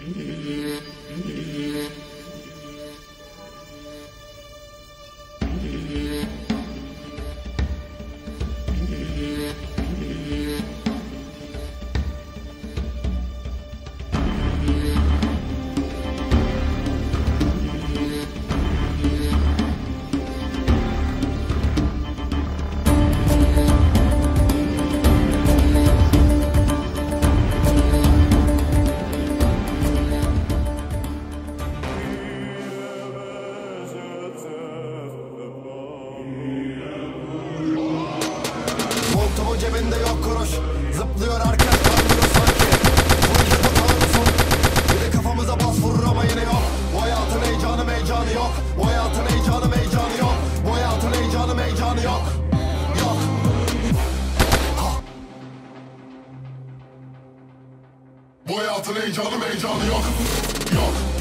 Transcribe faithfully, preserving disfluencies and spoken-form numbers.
Cebinde yok kuruş, zıplıyor herkes kandırır sanki. Bu işe takarısın, bir de kafamıza bas vurur ama yine yok. Bu hayatın heyecanı heyecanı yok. Bu hayatın heyecanı heyecanı yok. Bu hayatın heyecanı heyecanı yok. Yok. Ha. Bu hayatın heyecanı heyecanı yok. Yok.